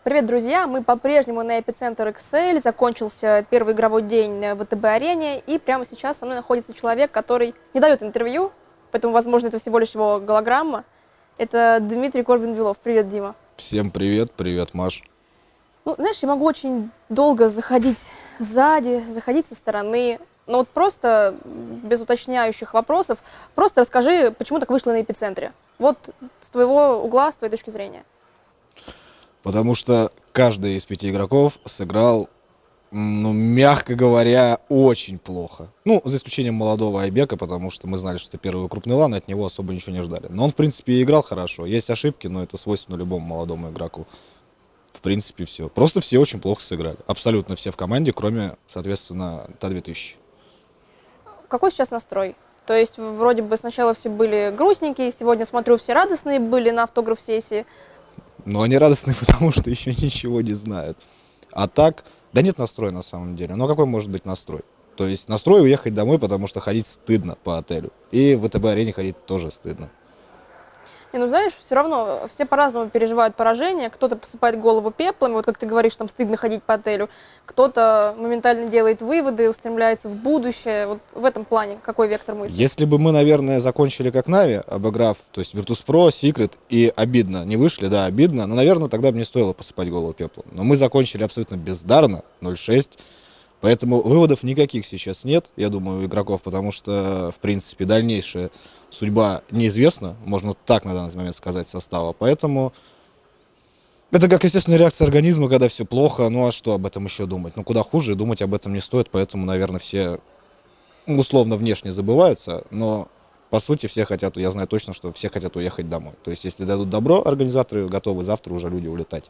Привет, друзья! Мы по-прежнему на Эпицентр XL. Закончился первый игровой день в ВТБ-арене, и прямо сейчас со мной находится человек, который не дает интервью, поэтому, возможно, это всего лишь его голограмма. Это Дмитрий Корбин-Белов. Привет, Дима. Всем привет, привет, Маш. Ну, знаешь, я могу очень долго заходить сзади, заходить со стороны, но вот просто без уточняющих вопросов, просто расскажи, почему так вышло на Эпицентре. Вот с твоего угла, с твоей точки зрения. Потому что каждый из 5 игроков сыграл, ну, мягко говоря, очень плохо. Ну, за исключением молодого Айбека, потому что мы знали, что это первый крупный лан, и от него особо ничего не ждали. Но он, в принципе, играл хорошо. Есть ошибки, но это свойственно любому молодому игроку. В принципе, все. Просто все очень плохо сыграли. Абсолютно все в команде, кроме, соответственно, Та-2000. Какой сейчас настрой? То есть вроде бы сначала все были грустненькие, сегодня, смотрю, все радостные были на автограф-сессии. Но они радостны, потому что еще ничего не знают. А так, да нет настроя на самом деле. Но какой может быть настрой? То есть настрой уехать домой, потому что ходить стыдно по отелю. И в ВТБ-арене ходить тоже стыдно. Не, ну знаешь, все равно все по-разному переживают поражение. Кто-то посыпает голову пеплом, вот как ты говоришь, там стыдно ходить по отелю. Кто-то моментально делает выводы, устремляется в будущее. Вот в этом плане какой вектор мысли? Если бы мы, наверное, закончили как Нави, обыграв, то есть Virtus.pro, Secret и обидно не вышли, да, обидно, но, наверное, тогда бы не стоило посыпать голову пеплом. Но мы закончили абсолютно бездарно, 0-6. Поэтому выводов никаких сейчас нет, я думаю, у игроков, потому что, в принципе, дальнейшая судьба неизвестна, можно так на данный момент сказать, состава. Поэтому это как естественная реакция организма, когда все плохо. Ну а что об этом еще думать? Ну куда хуже, думать об этом не стоит, поэтому, наверное, все условно внешне забываются, но по сути все хотят, я знаю точно, что все хотят уехать домой. То есть если дадут добро, организаторы готовы завтра уже люди улетать.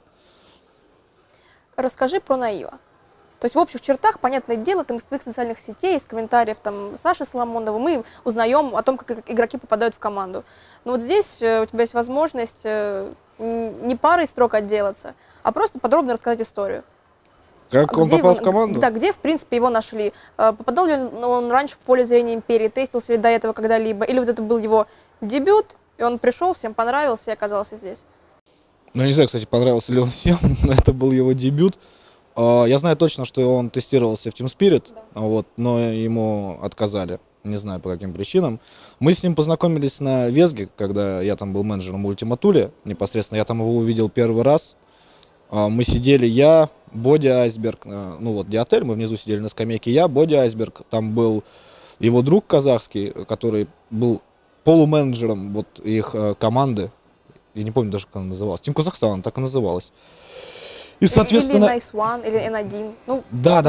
Расскажи про Наива. То есть в общих чертах, понятное дело, там из твоих социальных сетей, из комментариев там Саши Соломонова мы узнаем о том, как игроки попадают в команду. Но вот здесь у тебя есть возможность не парой строк отделаться, а просто подробно рассказать историю. Как он попал в команду? Да, где, в принципе, его нашли? Попадал ли он раньше в поле зрения Империи, тестился ли до этого когда-либо? Или вот это был его дебют, и он пришел, всем понравился и оказался здесь? Ну, не знаю, кстати, понравился ли он всем, но это был его дебют. Я знаю точно, что он тестировался в Team Spirit, да. Вот, но ему отказали. Не знаю, по каким причинам. Мы с ним познакомились на Везге, когда я там был менеджером Ultima Thule. Непосредственно я там его увидел первый раз. Мы сидели, я, Боди Айсберг, ну вот, Диотель, мы внизу сидели на скамейке, я, Боди Айсберг, там был его друг казахский, который был полуменеджером вот их команды. Я не помню даже, как она называлась. Team Казахстан, так и называлась. И, соответственно... Или Nice One, или N1. Ну, да,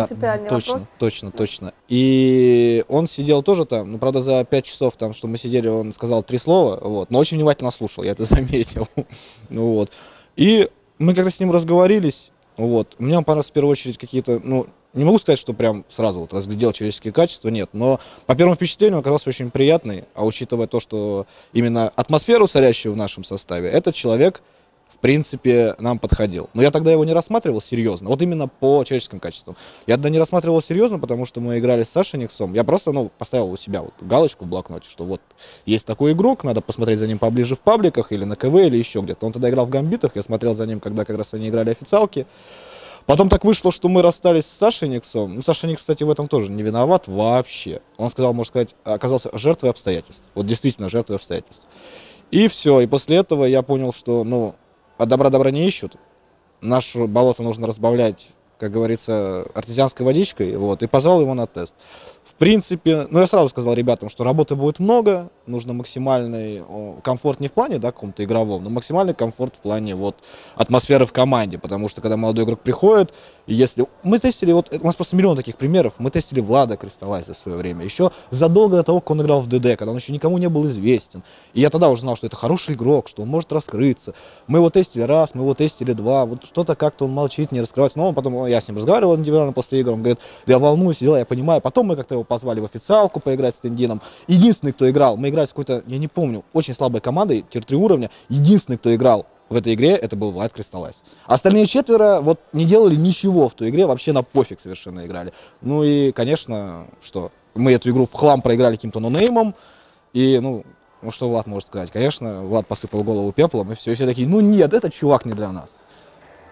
точно. И он сидел тоже там, ну, правда, за 5 часов, там, что мы сидели, он сказал 3 слова, вот, но очень внимательно слушал, я это заметил. Вот. И мы когда с ним разговорились, вот, мне он понравился в первую очередь какие-то, ну, не могу сказать, что прям сразу вот разглядел человеческие качества, нет, но по первому впечатлению он оказался очень приятный, а учитывая то, что именно атмосферу, царящую в нашем составе, этот человек в принципе, нам подходил. Но я тогда его не рассматривал серьезно, вот именно по человеческим качествам. Я тогда не рассматривал серьезно, потому что мы играли с Сашей Никсом. Я просто, ну, поставил у себя вот галочку в блокноте, что вот есть такой игрок, надо посмотреть за ним поближе в пабликах или на КВ, или еще где-то. Он тогда играл в Гамбитах, я смотрел за ним, когда как раз они играли официалки. Потом так вышло, что мы расстались с Сашей Никсом. Ну, Саша Никс, кстати, в этом тоже не виноват вообще. Он сказал, можно сказать, оказался жертвой обстоятельств. Вот действительно, жертвой обстоятельств. И все, и после этого я понял, что, ну, от добра не ищут. Наше болото нужно разбавлять, как говорится, артезианской водичкой, вот, и позвал его на тест. В принципе, ну, я сразу сказал ребятам, что работы будет много, нужно максимальный комфорт не в плане, да, каком-то игровом, но максимальный комфорт в плане, вот, атмосферы в команде, потому что, когда молодой игрок приходит, если... Мы тестили, вот, у нас просто миллион таких примеров, мы тестили Влада Кристаллайза в свое время, еще задолго до того, как он играл в ДД, когда он еще никому не был известен, и я тогда уже знал, что это хороший игрок, что он может раскрыться. Мы его тестили раз, мы его тестили два, вот что-то как-то он молчит, не раскрывается, но он потом, я с ним разговаривал индивидуально после игр, он говорит, я волнуюсь, дела, я понимаю, потом мы как-то его позвали в официалку поиграть с Тендином. Единственный, кто играл, мы играли с какой-то, я не помню, очень слабой командой, тир-3 уровня. Единственный, кто играл в этой игре, это был Влад Кристаллайз. Остальные 4 вот не делали ничего в той игре, вообще на пофиг совершенно играли. Ну и, конечно, что, мы эту игру в хлам проиграли каким-то нонеймом, и, ну что Влад может сказать? Конечно, Влад посыпал голову пеплом, и все такие, ну нет, этот чувак не для нас.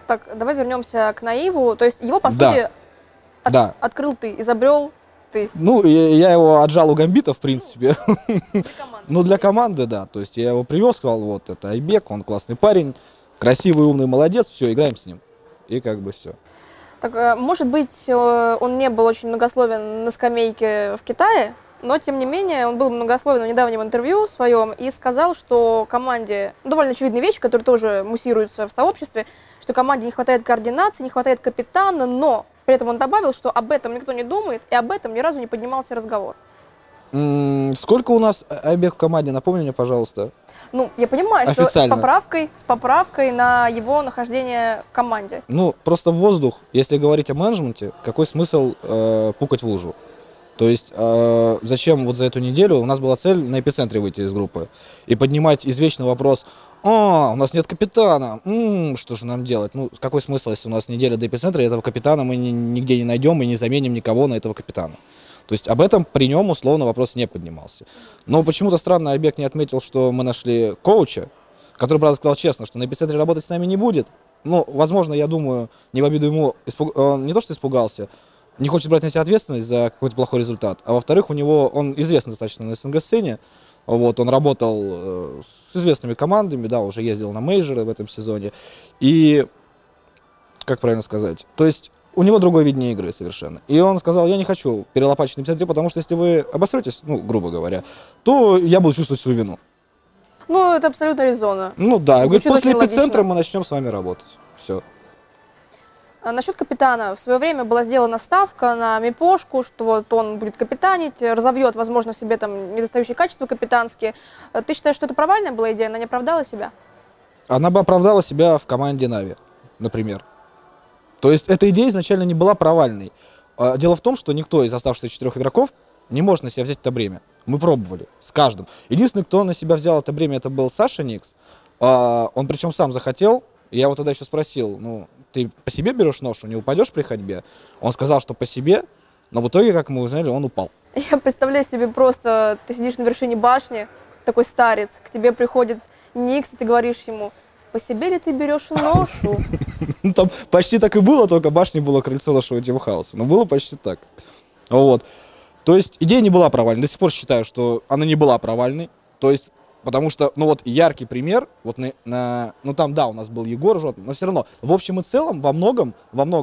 Так, давай вернемся к Наиву. То есть его, по Да. сути, Да. открыл ты, изобрел ты. Ну, я его отжал у Гамбита, в принципе. Для команды. Ну, для команды, да. То есть я его привез, сказал, вот, это Айбек, он классный парень, красивый, умный, молодец, все, играем с ним. И как бы все. Так, может быть, он не был очень многословен на скамейке в Китае, но, тем не менее, он был многословен в недавнем интервью своем и сказал, что команде, довольно очевидная вещь, которая тоже муссируется в сообществе, что команде не хватает координации, не хватает капитана, но при этом он добавил, что об этом никто не думает, и об этом ни разу не поднимался разговор. Сколько у нас Айбек в команде, напомни мне, пожалуйста. Ну, я понимаю, что Официально. с поправкой на его нахождение в команде. Ну, просто в воздух, если говорить о менеджменте, какой смысл пукать в лужу? То есть, зачем вот за эту неделю у нас была цель на эпицентре выйти из группы и поднимать извечный вопрос: у нас нет капитана, что же нам делать? Ну, какой смысл, если у нас неделя до эпицентра, и этого капитана мы нигде не найдем и не заменим никого на этого капитана? То есть об этом при нем условно вопрос не поднимался. Но почему-то странно Айбек не отметил, что мы нашли коуча, который, правда, сказал честно, что на эпицентре работать с нами не будет. Ну, возможно, я думаю, не в обиду ему, он не то что испугался, не хочет брать на себя ответственность за какой-то плохой результат, а во-вторых, у него, он известный достаточно на СНГ-сцене, вот, он работал с известными командами, да, уже ездил на мейджоры в этом сезоне, и, как правильно сказать, то есть у него другое видение игры совершенно. И он сказал: я не хочу перелопачивать на эпицентре, потому что если вы обосретесь, ну, грубо говоря, то я буду чувствовать свою вину. Ну, это абсолютно резонно. Ну да, говорит, Звучит после очень эпицентра логично. мы начнем с вами работать. Все. Насчет капитана. В свое время была сделана ставка на Мипошку, что вот он будет капитанить, разовьет, возможно, в себе там недостающие качества капитанские. Ты считаешь, что это провальная была идея, она не оправдала себя? Она бы оправдала себя в команде Нави, например. То есть эта идея изначально не была провальной. Дело в том, что никто из оставшихся 4 игроков не может на себя взять это бремя. Мы пробовали с каждым. Единственный, кто на себя взял это бремя, это был Саша Никс. Он причем сам захотел. Я его тогда еще спросил: ну, ты по себе берешь ношу, не упадешь при ходьбе? Он сказал, что по себе, но в итоге, как мы узнали, он упал. Я представляю себе просто, ты сидишь на вершине башни, такой старец, к тебе приходит Никс, и ты говоришь ему: по себе ли ты берешь ношу? Ну, там почти так и было, только башней было крыльцо нашего тимхауса. Но было почти так. Вот. То есть идея не была провальной. До сих пор считаю, что она не была провальной. То есть, потому что, ну вот, яркий пример, вот ну там, да, у нас был Егор Жотный, но все равно, в общем и целом, во многом,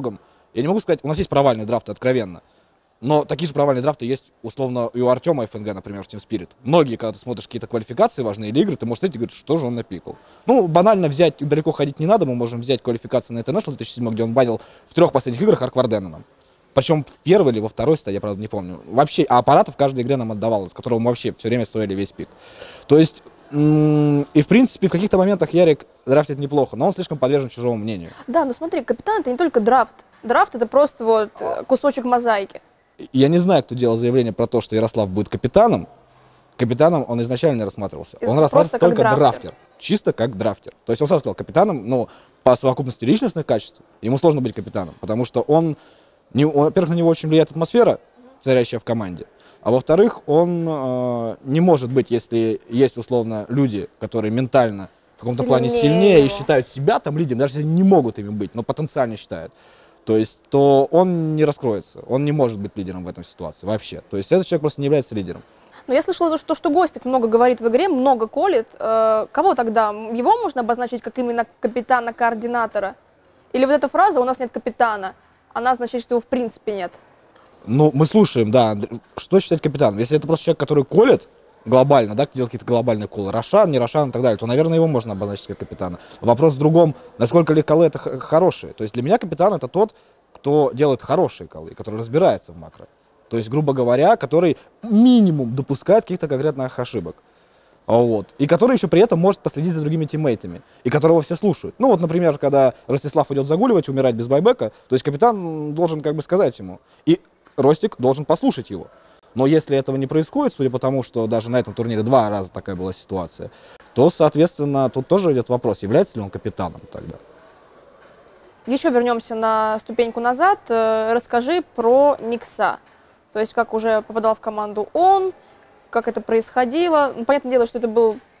я не могу сказать, у нас есть провальные драфты, откровенно. Но такие же провальные драфты есть, условно, и у Артема ФНГ, например, в Team Spirit. Многие, когда ты смотришь какие-то квалификации важные или игры, ты можешь смотреть и говорить, что же он напикал. Ну, банально взять, далеко ходить не надо, мы можем взять квалификации на International 2007, где он банил в 3 последних играх Арквардена нам. Причем в первой или во второй стадии, я, правда, не помню. Вообще, а аппаратов в каждой игре нам отдавал, с которого мы вообще все время стоили весь пик. То есть, и в принципе, в каких-то моментах Ярик драфтит неплохо, но он слишком подвержен чужому мнению. Да, но смотри, капитан — это не только драфт. Драфт — это просто вот кусочек мозаики. Я не знаю, кто делал заявление про то, что Ярослав будет капитаном. Капитаном он изначально не рассматривался. Он рассматривался только драфтер. Чисто как драфтер. То есть он сразу сказал капитаном, но по совокупности личностных качеств ему сложно быть капитаном, потому что во-первых, на него очень влияет атмосфера, царящая в команде, а во-вторых, он не может быть, если есть условно люди, которые ментально в каком-то плане сильнее и считают себя там лидером, даже если не могут ими быть, но потенциально считают, то есть, то он не раскроется, он не может быть лидером в этой ситуации вообще. То есть этот человек просто не является лидером. Но я слышала, что Гостик много говорит в игре, много колет. Кого тогда? Его можно обозначить как именно капитана-координатора? Или вот эта фраза «у нас нет капитана», она означает, что его в принципе нет? Ну, мы слушаем, да, что считать капитаном. Если это просто человек, который колет глобально, да, делает какие-то глобальные колы, Рошан, не Рошан и так далее, то, наверное, его можно обозначить как капитана. Вопрос в другом, насколько ли колы это хорошие. То есть для меня капитан — это тот, кто делает хорошие колы, который разбирается в макро. То есть, грубо говоря, который минимум допускает каких-то конкретных ошибок. Вот. И который еще при этом может последить за другими тиммейтами. И которого все слушают. Ну вот, например, когда Ростислав идет загуливать, умирать без байбека, то есть капитан должен как бы сказать ему. И Ростик должен послушать его. Но если этого не происходит, судя по тому, что даже на этом турнире 2 раза такая была ситуация, то, соответственно, тут тоже идет вопрос, является ли он капитаном тогда. Еще вернемся на ступеньку назад. Расскажи про Никса. То есть, как уже попадал в команду он, как это происходило. Ну, понятное дело, что это был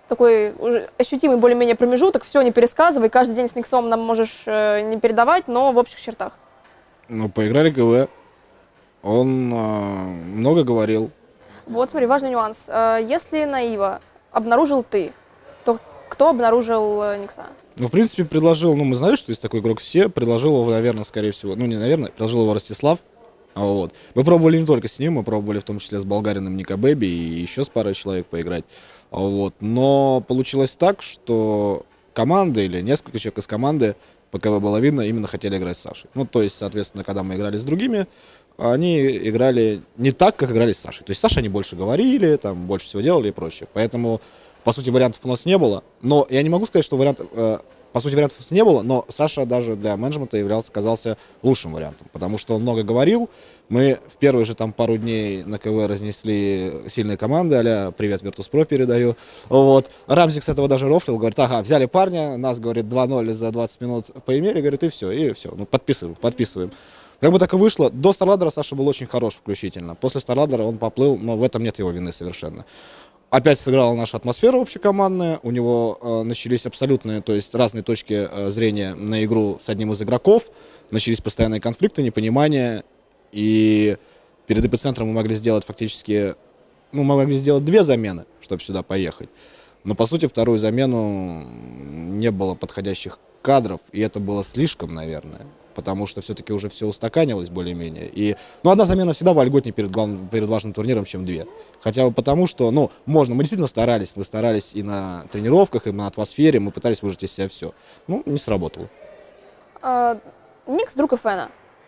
такой уже ощутимый более-менее промежуток, все, не пересказывай, каждый день с Никсом нам можешь не передавать, но в общих чертах. Ну, поиграли ГВ. Он много говорил. Вот, смотри, важный нюанс. Если Наива обнаружил ты, то кто обнаружил Никса? Ну, в принципе, предложил, ну, мы знали, что есть такой игрок все, предложил его, наверное, скорее всего, ну, не наверное, предложил его Ростислав. Вот. Мы пробовали не только с ним, мы пробовали в том числе с болгарином Ника Бэби и еще с парой человек поиграть. Вот. Но получилось так, что команда или несколько человек из команды, по КВ было видно, именно хотели играть с Сашей. Ну, то есть, соответственно, когда мы играли с другими, они играли не так, как играли с Сашей. То есть с Сашей они больше говорили, там, больше всего делали и прочее. Поэтому, по сути, вариантов у нас не было. Но я не могу сказать, что вариантов не было, но Саша даже для менеджмента казался лучшим вариантом, потому что он много говорил. Мы в первые же там пару дней на КВ разнесли сильные команды, а-ля «Привет, Virtus.pro» передаю. Вот. Рамзик с этого даже рофлил, говорит, ага, взяли парня, нас, говорит, 2-0 за 20 минут поимели, говорит, и все, ну, подписываем. Как бы так и вышло. До Старладдера Саша был очень хорош включительно. После Старладдера он поплыл, но в этом нет его вины совершенно. Опять сыграла наша атмосфера общекомандная, у него начались абсолютные, то есть разные точки зрения на игру с одним из игроков, начались постоянные конфликты, непонимания, и перед эпицентром мы могли сделать фактически, ну, мы могли сделать 2 замены, чтобы сюда поехать, но, по сути, вторую замену не было подходящих кадров, и это было слишком, наверное, потому что все-таки уже все устаканилось более-менее. И, ну, одна замена всегда вольготнее перед важным турниром, чем 2. Хотя бы потому, что, ну, можно, мы действительно старались. Мы старались и на тренировках, и на атмосфере, мы пытались выжать из себя все. Ну, не сработало. Никс — друг ФНа.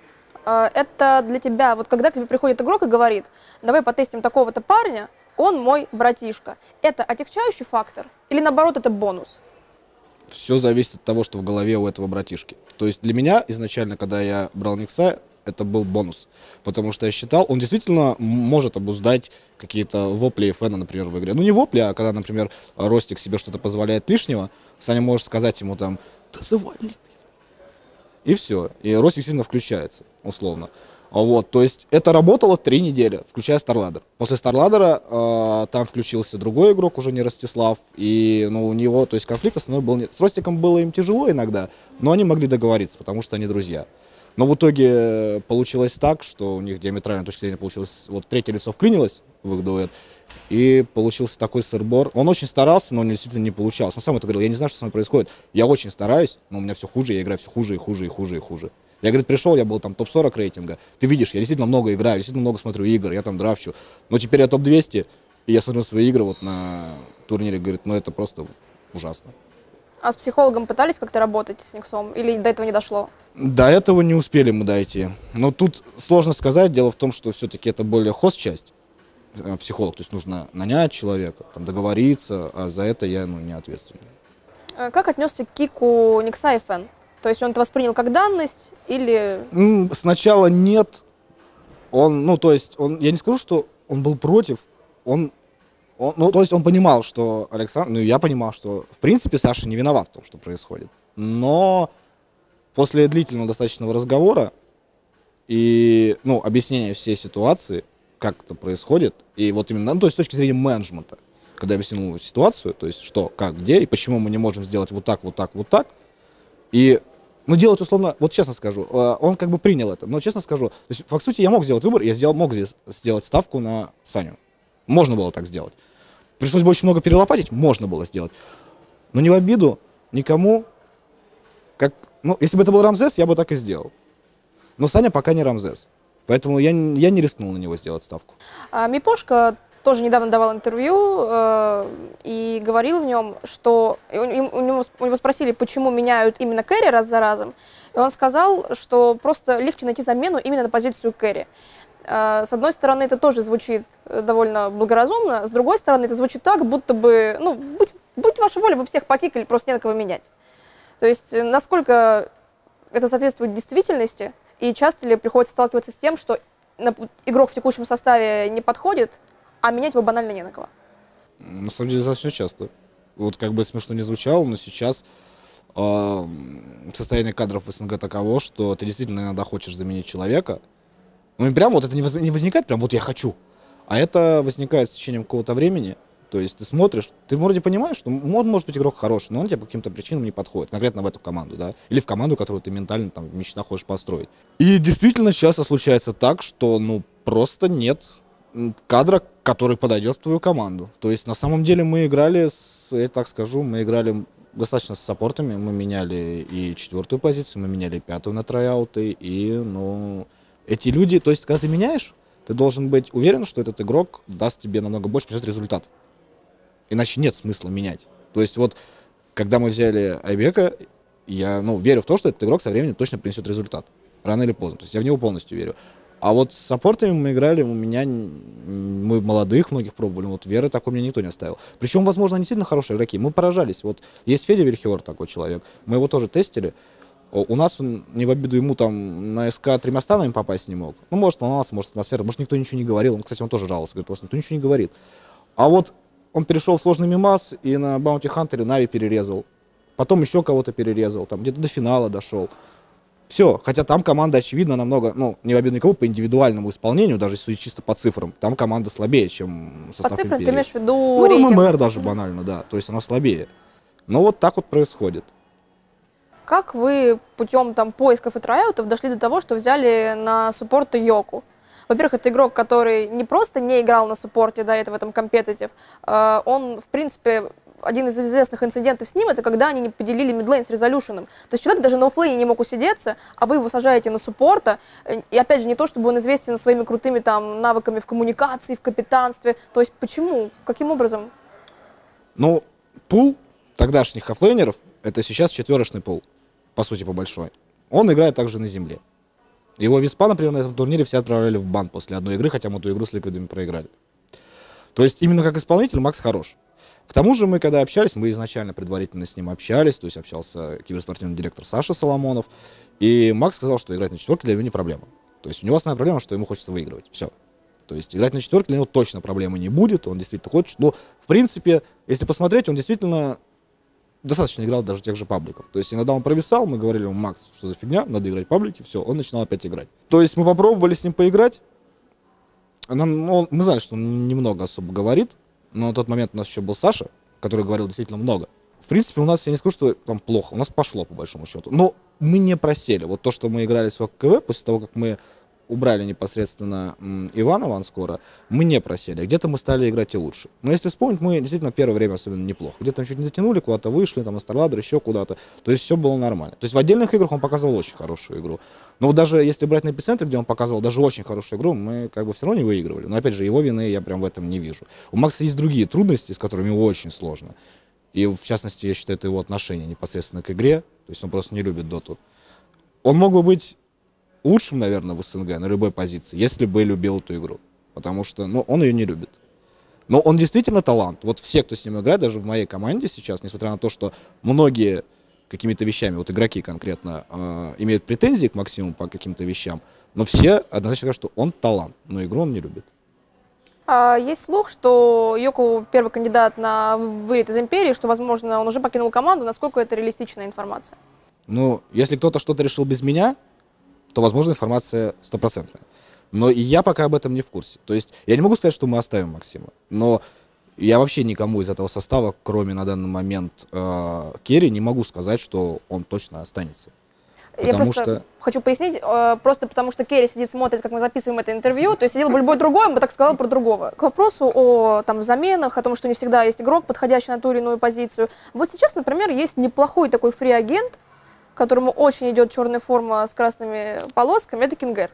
Это для тебя, вот когда к тебе приходит игрок и говорит, давай потестим такого-то парня, он мой братишка. Это отягчающий фактор или, наоборот, это бонус? Все зависит от того, что в голове у этого братишки. То есть для меня изначально, когда я брал Никса, это был бонус. Потому что я считал, он действительно может обуздать какие-то вопли фэна, например, в игре. Ну не вопли, а когда, например, Ростик себе что-то позволяет лишнего, Саня может сказать ему там, да завали ты. И все. И Ростик действительно включается, условно. Вот, то есть это работало 3 недели, включая Старладдер. После Старладдера там включился другой игрок, уже не Ростислав, и ну, у него, то есть конфликт основной был нет. С Ростиком было им тяжело иногда, но они могли договориться, потому что они друзья. Но в итоге получилось так, что у них диаметрально точка зрения получилось, вот третье лицо вклинилось в их дуэт, и получился такой сыр-бор. Он очень старался, но он действительно не получался. Он сам это говорил, я не знаю, что со мной происходит. Я очень стараюсь, но у меня все хуже, я играю все хуже и хуже и хуже и хуже. Я, говорит, пришел, я был там топ-40 рейтинга. Ты видишь, я действительно много играю, действительно много смотрю игр, я там драфчу. Но теперь я топ-200, и я смотрю свои игры вот на турнире, говорит, ну это просто ужасно. А с психологом пытались как-то работать с Никсом? Или до этого не дошло? До этого не успели мы дойти. Но тут сложно сказать. Дело в том, что все-таки это более хост-часть, психолог. То есть нужно нанять человека, там, договориться, а за это я не ответственен. Как отнесся к кику Никса и Фэн? То есть он это воспринял как данность или... Сначала нет. Ну, то есть, я не скажу, что он был против. Ну, то есть он понимал, что Александр... Ну, я понимал, что, в принципе, Саша не виноват в том, что происходит. Но после длительного достаточного разговора и, ну, объяснения всей ситуации, как это происходит, и вот именно, ну, то есть с точки зрения менеджмента, когда я объяснил ситуацию, то есть что, как, где и почему мы не можем сделать вот так, вот так, вот так, и, ну, делать условно, вот честно скажу, он как бы принял это, но честно скажу, то есть, по сути, я мог сделать выбор, мог сделать ставку на Саню. Можно было так сделать. Пришлось бы очень много перелопатить, можно было сделать. Но не в обиду никому, ну, если бы это был Рамзес, я бы так и сделал. Но Саня пока не Рамзес, поэтому я не рискнул на него сделать ставку. Мипошка тоже недавно давал интервью и говорил в нем, что у него спросили, почему меняют именно кэрри раз за разом, и он сказал, что просто легче найти замену именно на позицию кэрри. С одной стороны, это тоже звучит довольно благоразумно, с другой стороны, это звучит так, будто бы, ну, будь ваша воля, вы всех покикали, просто не на кого менять. То есть, насколько это соответствует действительности, и часто ли приходится сталкиваться с тем, что игрок в текущем составе не подходит, а менять его банально не на кого? На самом деле, достаточно часто. Вот как бы смешно не звучало, но сейчас состояние кадров в СНГ таково, что ты действительно иногда хочешь заменить человека. Ну и прям вот это не возникает, прям вот я хочу. А это возникает с течением какого-то времени, То есть ты смотришь, ты вроде понимаешь, что он может быть игрок хороший, но он тебе по каким-то причинам не подходит, конкретно в эту команду, да, или в команду, которую ты ментально там в мечтах хочешь построить. И действительно часто случается так, что, ну, просто нет кадра, который подойдет в твою команду. То есть на самом деле мы играли, я так скажу, мы играли достаточно с саппортами, мы меняли и 4-ю позицию, мы меняли 5-ю на трайауты, и, ну, эти люди, то есть когда ты меняешь, ты должен быть уверен, что этот игрок даст тебе намного больше, принесет результат. Иначе нет смысла менять. То есть вот, когда мы взяли Айбека, я, ну, верю в то, что этот игрок со временем точно принесет результат. Рано или поздно. То есть я в него полностью верю. А вот с саппортами мы играли, мы молодых многих пробовали, вот веры такой мне никто не оставил. Причем, возможно, они действительно хорошие игроки. Мы поражались. Вот есть Федя Вильхиор, такой человек. Мы его тоже тестили. У нас он, не в обиду ему, там на СК 3 станами попасть не мог. Ну, может, волновался, может, атмосфера, может, никто ничего не говорил. Кстати, он тоже жаловался, говорит, просто никто ничего не говорит. А вот он перешел в сложный мимас и на Баунти Хантере Нави перерезал. Потом еще кого-то перерезал, там где-то до финала дошел. Все, хотя там команда, очевидно, намного, ну, не в обиду никого, по индивидуальному исполнению, даже если чисто по цифрам, там команда слабее, чем состав По цифрам Империи. ты имеешь в виду Ну, рейтинг? ММР даже банально, да, то есть она слабее. Но вот так вот происходит. Как вы путем там поисков и трайаутов дошли до того, что взяли на суппорта Йоку? Во-первых, это игрок, который не просто не играл на суппорте, да, это в этом компетитив, он, в принципе, один из известных инцидентов с ним, это когда они не поделили мидлейн с резолюшеном. То есть человек даже на оффлейне не мог усидеться, а вы его сажаете на суппорта. И опять же, не то, чтобы он известен своими крутыми там навыками в коммуникации, в капитанстве. То есть почему? Каким образом? Ну, пул тогдашних оффлейнеров, это сейчас 4-шный пул, по сути, по большой. Он играет также на земле. Его виспа, например, на этом турнире все отправляли в бан после одной игры, хотя мы эту игру с Ликвидами проиграли. То есть именно как исполнитель Макс хорош. К тому же мы, когда общались, мы изначально предварительно с ним общались, то есть общался киберспортивный директор Саша Соломонов, и Макс сказал, что играть на четверке для него не проблема. То есть у него основная проблема, что ему хочется выигрывать. Все. То есть играть на четверке для него точно проблемы не будет, он действительно хочет. Но, в принципе, если посмотреть, он действительно достаточно играл даже тех же пабликов. То есть иногда он провисал, мы говорили ему: Макс, что за фигня, надо играть паблики, все, он начинал опять играть. То есть мы попробовали с ним поиграть. Мы знали, что он немного особо говорит, но на тот момент у нас еще был Саша, который говорил действительно много. В принципе, у нас, я не скажу, что там плохо, у нас пошло по большому счету. Но мы не просели. Вот то, что мы играли с ОКВ, после того, как мы убрали непосредственно Ивана Ванскора, мы не просели. Где-то мы стали играть и лучше. Но если вспомнить, мы действительно первое время особенно неплохо. Где-то чуть не дотянули, куда-то вышли, там на Старладер, еще куда-то. То есть все было нормально. То есть в отдельных играх он показывал очень хорошую игру. Но вот даже если брать на Эпицентре, где он показывал даже очень хорошую игру, мы как бы все равно не выигрывали. Но опять же, его вины я прям в этом не вижу. У Макса есть другие трудности, с которыми очень сложно. И в частности, я считаю, это его отношение непосредственно к игре. То есть он просто не любит доту. Он мог бы быть лучшим, наверное, в СНГ на любой позиции, если бы любил эту игру. Потому что, ну, он ее не любит. Но он действительно талант. Вот все, кто с ним играет, даже в моей команде сейчас, несмотря на то, что многие какими-то вещами, вот игроки конкретно, имеют претензии к Максиму по каким-то вещам, но все однозначно говорят, что он талант, но игру он не любит. Есть слух, что Йоку первый кандидат на вылет из Империи, что, возможно, он уже покинул команду. Насколько это реалистичная информация? Ну, если кто-то что-то решил без меня, то, возможно, информация стопроцентная. Но и я пока об этом не в курсе. То есть я не могу сказать, что мы оставим Максима, но я вообще никому из этого состава, кроме на данный момент Керри, не могу сказать, что он точно останется. Я просто хочу пояснить, просто потому что Керри сидит, смотрит, как мы записываем это интервью, то есть сидел бы любой другой, он бы так сказал про другого. К вопросу о там, заменах, о том, что не всегда есть игрок, подходящий на ту или иную позицию. Вот сейчас, например, есть неплохой такой фри-агент, которому очень идет черная форма с красными полосками, это Кингер.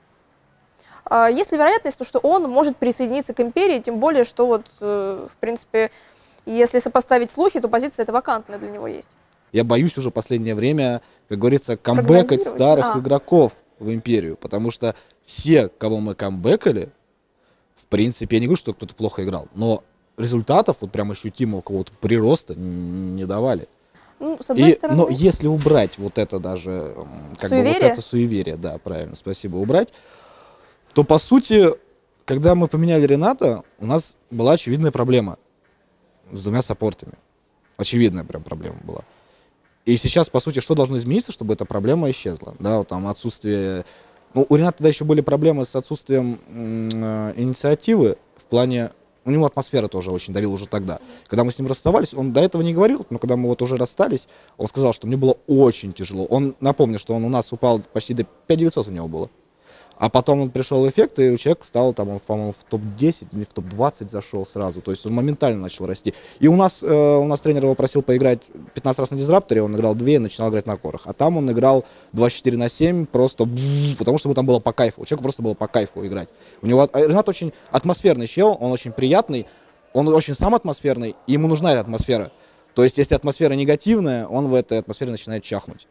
Есть ли вероятность, что он может присоединиться к Империи, тем более, что вот, в принципе, если сопоставить слухи, то позиция эта вакантная для него есть. Я боюсь уже последнее время, как говорится, камбэкать старых игроков в Империю, потому что все, кого мы камбэкали, в принципе, я не говорю, что кто-то плохо играл, но результатов вот прям ощутимого какого-то прироста не давали. Ну, с одной стороны... Но если убрать вот это даже, как бы вот это суеверие, да, правильно, спасибо, убрать, то, по сути, когда мы поменяли Рената, у нас была очевидная проблема с двумя саппортами. Очевидная прям проблема была. И сейчас, по сути, что должно измениться, чтобы эта проблема исчезла? Да, вот там отсутствие... Ну, у Рената тогда еще были проблемы с отсутствием инициативы в плане у него атмосфера тоже очень давила уже тогда. Когда мы с ним расставались, он до этого не говорил, но когда мы вот уже расстались, он сказал, что мне было очень тяжело. Он, напомню, что он у нас упал почти до 5900 у него было. А потом он пришел в эффект, и у человека стал, там, он, по-моему, в топ-10 или в топ-20 зашел сразу. То есть он моментально начал расти. И у нас тренер его просил поиграть 15 раз на дизрапторе, он играл 2 и начинал играть на корах. А там он играл 24/7, просто потому что ему там было по кайфу. У человека просто было по кайфу играть. У него Ренат очень атмосферный чел, он очень приятный, он очень сам атмосферный, и ему нужна эта атмосфера. То есть если атмосфера негативная, он в этой атмосфере начинает чахнуть.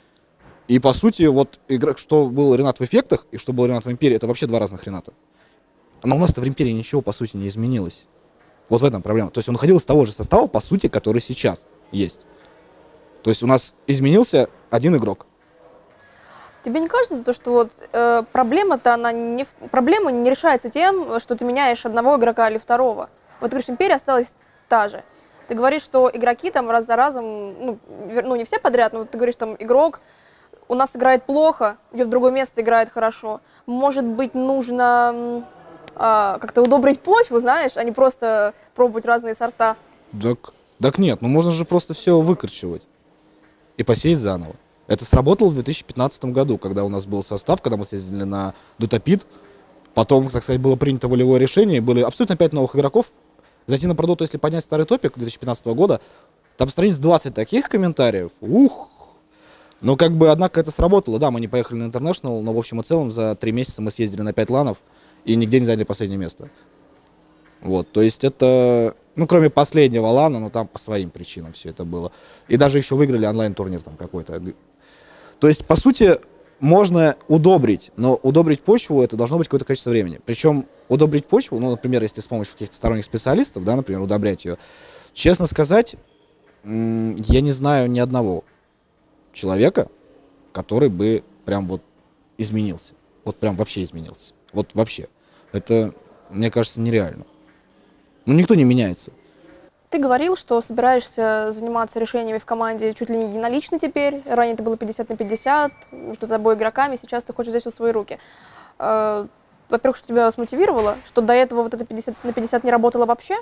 И, по сути, вот что был Ренат в эффектах и что был Ренат в Империи, это вообще два разных Рената. Но у нас-то в Империи ничего, по сути, не изменилось. Вот в этом проблема. То есть он уходил из того же состава, по сути, который сейчас есть. То есть у нас изменился один игрок. Тебе не кажется, что вот проблема-то, проблема не решается тем, что ты меняешь одного игрока или второго? Вот ты говоришь, Империя осталась та же. Ты говоришь, что игроки там раз за разом, ну не все подряд, но вот ты говоришь, там игрок у нас играет плохо, идет в другое место, играет хорошо. Может быть, нужно как-то удобрить почву, знаешь, а не просто пробовать разные сорта? Так нет, ну можно же просто все выкорчевать и посеять заново. Это сработало в 2015 году, когда у нас был состав, когда мы съездили на Дотапит. Потом, так сказать, было принято волевое решение, были абсолютно 5 новых игроков. Зайти на Продоту, если поднять старый топик 2015 года, там страниц 20 таких комментариев. Ух! Но как бы, однако, это сработало. Да, мы не поехали на International, но в общем и целом за 3 месяца мы съездили на 5 ланов и нигде не заняли последнее место. Вот, то есть это, ну, кроме последнего лана, но там по своим причинам все это было. И даже еще выиграли онлайн-турнир там какой-то. То есть, по сути, можно удобрить, но удобрить почву это должно быть какое-то количество времени. Причем удобрить почву, ну, например, если с помощью каких-то сторонних специалистов, да, например, удобрять ее, честно сказать, я не знаю ни одного человека, который бы прям вот изменился. Вот прям вообще изменился. Вот вообще. Это, мне кажется, нереально. Ну, никто не меняется. Ты говорил, что собираешься заниматься решениями в команде чуть ли не единолично теперь. Ранее это было 50/50, что тобой игроками, сейчас ты хочешь взять в свои руки. Во-первых, что тебя смотивировало? Что до этого вот это 50/50 не работало вообще?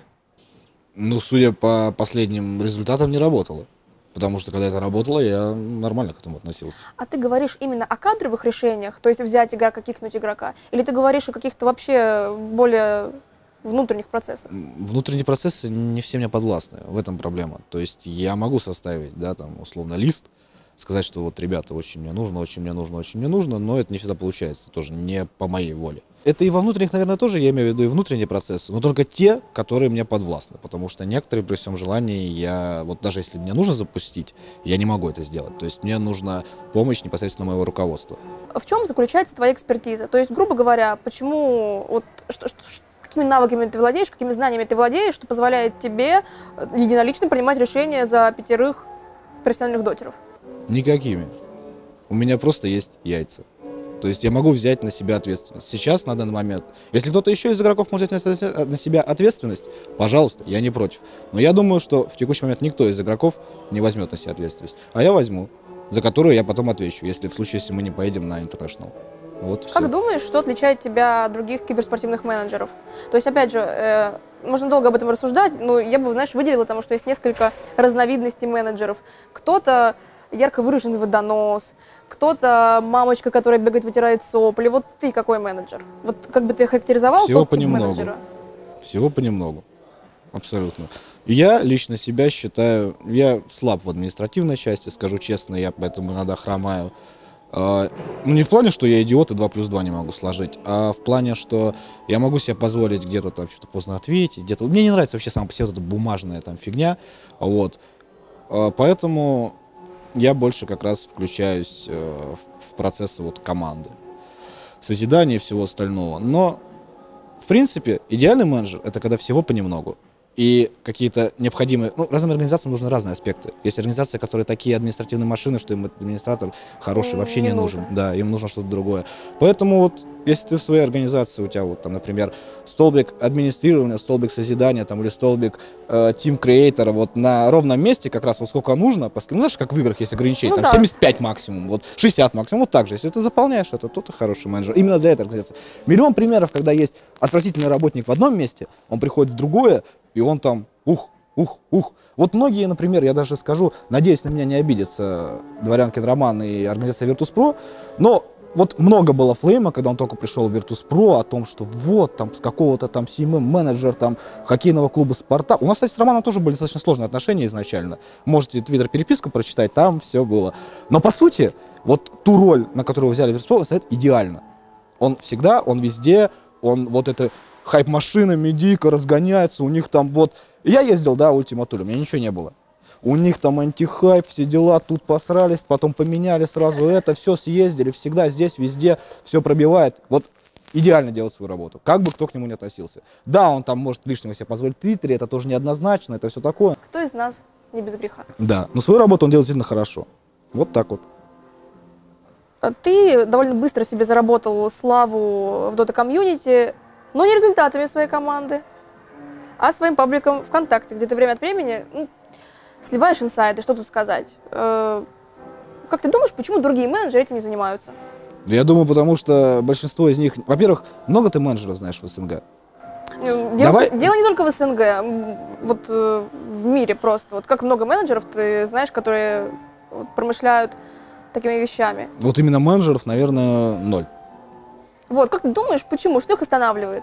Ну, судя по последним результатам, не работало. Потому что, когда это работало, я нормально к этому относился. А ты говоришь именно о кадровых решениях, то есть взять игрока, кикнуть игрока? Или ты говоришь о каких-то вообще более внутренних процессах? Внутренние процессы не все мне подвластны, в этом проблема. То есть я могу составить, да, там, условно, лист, сказать, что вот, ребята, очень мне нужно, очень мне нужно, очень мне нужно, но это не всегда получается, тоже не по моей воле. Это и во внутренних, наверное, тоже, я имею в виду и внутренние процессы, но только те, которые мне подвластны, потому что некоторые, при всем желании, я, вот даже если мне нужно запустить, я не могу это сделать, то есть мне нужна помощь непосредственно моего руководства. В чем заключается твоя экспертиза? То есть, грубо говоря, почему, вот, какими навыками ты владеешь, какими знаниями ты владеешь, что позволяет тебе единолично принимать решения за 5 профессиональных дотеров? Никакими. У меня просто есть яйца. То есть я могу взять на себя ответственность. Сейчас, на данный момент, если кто-то еще из игроков может взять на себя ответственность, пожалуйста, я не против. Но я думаю, что в текущий момент никто из игроков не возьмет на себя ответственность. А я возьму, за которую я потом отвечу, если в случае, если мы не поедем на International. Вот все. Как думаешь, что отличает тебя от других киберспортивных менеджеров? То есть, опять же, можно долго об этом рассуждать, но я бы, знаешь, выделила, потому что есть несколько разновидностей менеджеров. Кто-то ярко выраженный водонос, кто-то мамочка, которая бегает, вытирает сопли. Вот ты какой менеджер? Вот как бы ты характеризовал Всего тот тип менеджера? Всего понемногу. Абсолютно. Я лично себя считаю, я слаб в административной части, скажу честно, я поэтому иногда хромаю. Ну, не в плане, что я идиот и 2 + 2 не могу сложить, а в плане, что я могу себе позволить где-то там что-то поздно ответить, где-то... Мне не нравится вообще сама по себе вот эта бумажная там фигня, вот. Поэтому я больше как раз включаюсь в процессы вот команды, созидания и всего остального. Но, в принципе, идеальный менеджер — это когда всего понемногу. И какие-то необходимые... Ну, разным организациям нужны разные аспекты. Есть организации, которые такие административные машины, что им администратор хороший вообще не нужен. Да, им нужно что-то другое. Поэтому вот Если ты в своей организации, у тебя вот там, например, столбик администрирования, столбик созидания там, или столбик team creator, вот на ровном месте как раз вот сколько нужно, ну, знаешь, как в играх есть ограничения, Ну, там да. 75 максимум, вот 60 максимум, вот так же, если ты заполняешь это, то ты хороший менеджер. Именно для этой организации. Миллион примеров, когда есть отвратительный работник в одном месте, он приходит в другое, и он там ух. Вот многие, например, я даже скажу, надеюсь, на меня не обидятся Дворянкин Роман и организация Virtus.pro, но вот много было флейма, когда он только пришел в Virtus.pro, о том, что вот, там, с какого-то там CMM-менеджер, там, хоккейного клуба «Спартак». У нас, кстати, с Романом тоже были достаточно сложные отношения изначально. Можете твиттер-переписку прочитать, там все было. Но, по сути, вот ту роль, на которую взяли Virtus.pro, он стоит идеально. Он всегда, он везде, он вот это хайп-машинами дико разгоняется, у них там вот... Я ездил, да, Ultima Thule, у меня ничего не было. У них там антихайп, все дела, тут посрались, потом поменяли сразу это, все съездили, всегда здесь, везде, все пробивает. Вот идеально делает свою работу, как бы кто к нему ни относился. Да, он там может лишнего себе позволить в Твиттере, это тоже неоднозначно, это все такое. Кто из нас не без греха? Да, но свою работу он делает действительно хорошо. Вот так вот. Ты довольно быстро себе заработал славу в Dota комьюнити, но не результатами своей команды, а своим пабликом ВКонтакте, где ты время от времени сливаешь инсайды, что тут сказать. Как ты думаешь, почему другие менеджеры этим не занимаются? Я думаю, потому что большинство из них... Во-первых, много ты менеджеров знаешь в СНГ? Дело не только в СНГ, вот в мире просто. Вот как много менеджеров ты знаешь, которые вот промышляют такими вещами? Вот именно менеджеров, наверное, 0. Вот, как ты думаешь, почему? Что их останавливает?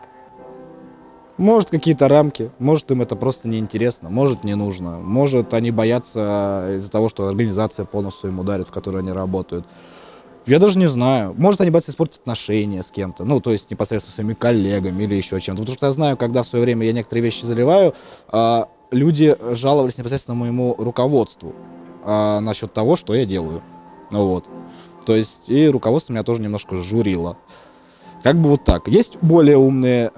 Может, какие-то рамки, может, им это просто неинтересно, может, не нужно, может, они боятся из-за того, что организация полностью им ударит, в которой они работают. Я даже не знаю. Может, они боятся испортить отношения с кем-то, ну, то есть непосредственно с своими коллегами или еще чем-то. Потому что я знаю, когда в свое время я некоторые вещи заливаю, люди жаловались непосредственно моему руководству насчет того, что я делаю. Вот. То есть и руководство меня тоже немножко журило. Как бы вот так. Есть более умные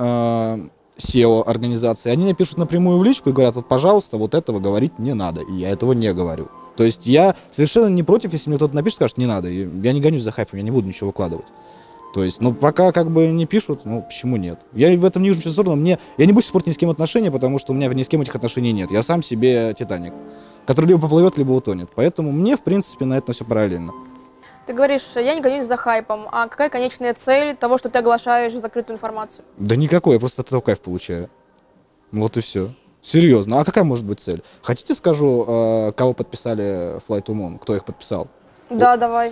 SEO-организации, они мне пишут напрямую в личку и говорят, вот, пожалуйста, вот этого говорить не надо, и я этого не говорю. То есть я совершенно не против, если мне кто-то напишет, скажет, не надо, я не гонюсь за хайпом, я не буду ничего выкладывать. То есть, ну, пока как бы не пишут, ну, почему нет? Я в этом не вижу ничего сложного, я не буду испортить ни с кем отношения, потому что у меня ни с кем этих отношений нет. Я сам себе Титаник, который либо поплывет, либо утонет. Поэтому мне, в принципе, на это все параллельно. Ты говоришь, я не гонюсь за хайпом, а какая конечная цель того, что ты оглашаешь закрытую информацию? Да никакой, я просто от этого кайф получаю. Вот и все. Серьезно. А какая может быть цель? Хотите, скажу, кого подписали Fly to Moon? Кто их подписал? Да, давай.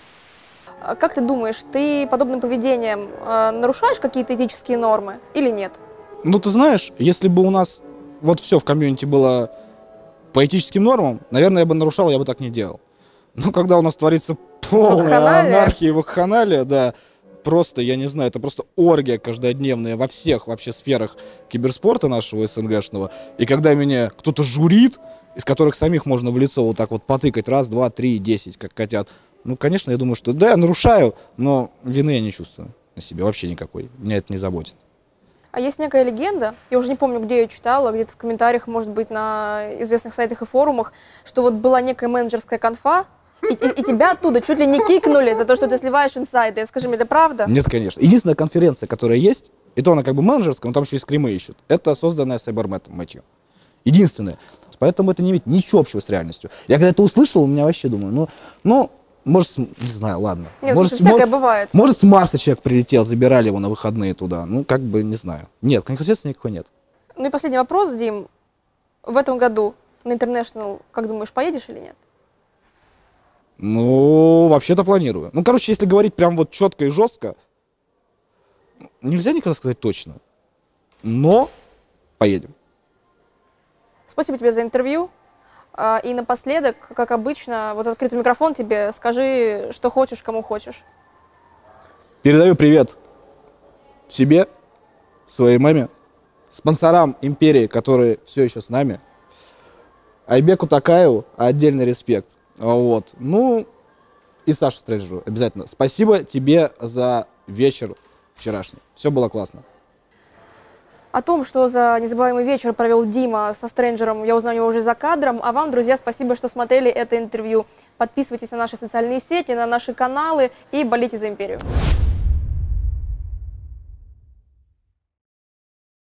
Как ты думаешь, ты подобным поведением нарушаешь какие-то этические нормы или нет? Ну, ты знаешь, если бы у нас вот все в комьюнити было по этическим нормам, наверное, я бы нарушал, я бы так не делал. Но когда у нас творится полная анархия и вакханалия, да, просто, я не знаю, это просто оргия каждодневная во всех вообще сферах киберспорта нашего СНГшного. И когда меня кто-то журит, из которых самих можно в лицо вот так вот потыкать, раз, два, три, 10, как хотят, ну, конечно, я думаю, что да, я нарушаю, но вины я не чувствую на себе вообще никакой. Меня это не заботит. А есть некая легенда, я уже не помню, где я читала, где-то в комментариях, может быть, на известных сайтах и форумах, что вот была некая менеджерская конфа, и тебя оттуда чуть ли не кикнули за то, что ты сливаешь инсайды. Скажи мне, это правда? Нет, конечно. Единственная конференция, которая есть, и то она как бы менеджерская, но там еще и скримы ищут, это созданная Cybermet. Единственная. Поэтому это не имеет ничего общего с реальностью. Я когда это услышал, у меня вообще думаю, ну, может, не знаю, ладно. Нет, может, слушай, всякое бывает. Может, с Марса человек прилетел, забирали его на выходные туда. Ну, как бы, не знаю. Нет, конкуренции никакой нет. Ну и последний вопрос, Дим. В этом году на International, как думаешь, поедешь или нет? Ну, вообще-то планирую. Ну, короче, если говорить прям вот четко и жестко, нельзя никогда сказать точно. Но поедем. Спасибо тебе за интервью. И напоследок, как обычно, вот открытый микрофон тебе, скажи, что хочешь, кому хочешь. Передаю привет себе, своей маме, спонсорам империи, которые все еще с нами, Айбеку Такаеву отдельный респект. Вот. Ну, и Саше Стрэнджеру обязательно. Спасибо тебе за вечер вчерашний. Все было классно. О том, что за незабываемый вечер провел Дима со Стрэнджером, я узнаю у него уже за кадром. А вам, друзья, спасибо, что смотрели это интервью. Подписывайтесь на наши социальные сети, на наши каналы и болейте за империю.